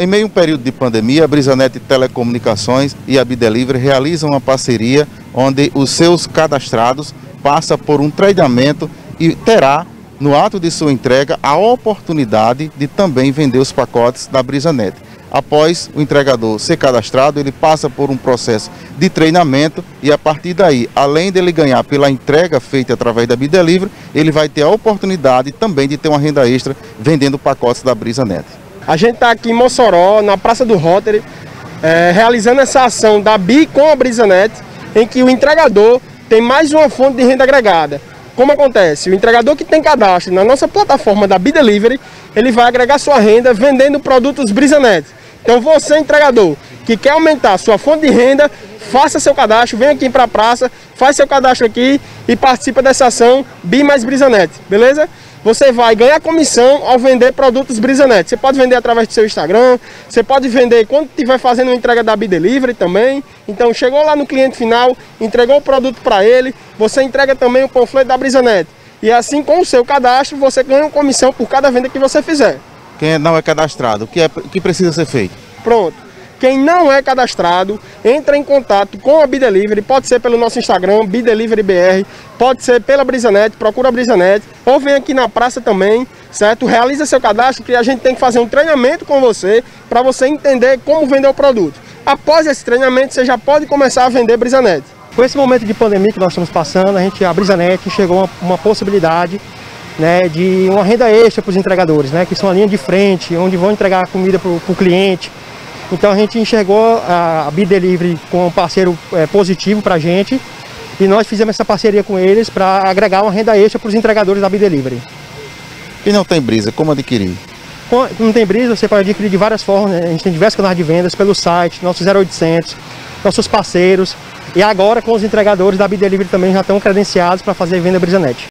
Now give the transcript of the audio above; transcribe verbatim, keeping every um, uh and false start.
Em meio a um período de pandemia, a Brisanet Telecomunicações e a Bidelivery realizam uma parceria onde os seus cadastrados passam por um treinamento e terá, no ato de sua entrega, a oportunidade de também vender os pacotes da Brisanet. Após o entregador ser cadastrado, ele passa por um processo de treinamento e a partir daí, além dele ganhar pela entrega feita através da Bidelivery, ele vai ter a oportunidade também de ter uma renda extra vendendo pacotes da Brisanet. A gente está aqui em Mossoró, na Praça do Rotary, é, realizando essa ação da Bi com a Brisanet, em que o entregador tem mais uma fonte de renda agregada. Como acontece? O entregador que tem cadastro na nossa plataforma da Bidelivery, ele vai agregar sua renda vendendo produtos Brisanet. Então você, entregador, que quer aumentar sua fonte de renda, faça seu cadastro, vem aqui para a praça, faz seu cadastro aqui e participa dessa ação Bi mais Brisanet, beleza? Você vai ganhar comissão ao vender produtos Brisanet. Você pode vender através do seu Instagram, você pode vender quando estiver fazendo uma entrega da Bidelivery também. Então chegou lá no cliente final, entregou o produto para ele, você entrega também o panfleto da Brisanet. E assim, com o seu cadastro, você ganha uma comissão por cada venda que você fizer. Quem não é cadastrado, o que, é, o que precisa ser feito? Pronto. Quem não é cadastrado, entra em contato com a Bidelivery, pode ser pelo nosso Instagram, Bidelivery B R, pode ser pela Brisanet, procura a Brisanet, ou vem aqui na praça também, certo? Realiza seu cadastro, que a gente tem que fazer um treinamento com você, para você entender como vender o produto. Após esse treinamento, você já pode começar a vender Brisanet. Com esse momento de pandemia que nós estamos passando, a, gente, a Brisanet enxergou uma, uma possibilidade, né, de uma renda extra para os entregadores, né, que são a linha de frente, onde vão entregar comida para o cliente. Então a gente enxergou a Bidelivery como um parceiro é, positivo para a gente e nós fizemos essa parceria com eles para agregar uma renda extra para os entregadores da Bidelivery. Quem não tem Brisa, como adquirir? Não tem Brisa, você pode adquirir de várias formas, né? A gente tem diversos canais de vendas pelo site, nossos zero oitocentos, nossos parceiros e agora com os entregadores da Bidelivery também já estão credenciados para fazer venda Brisanet.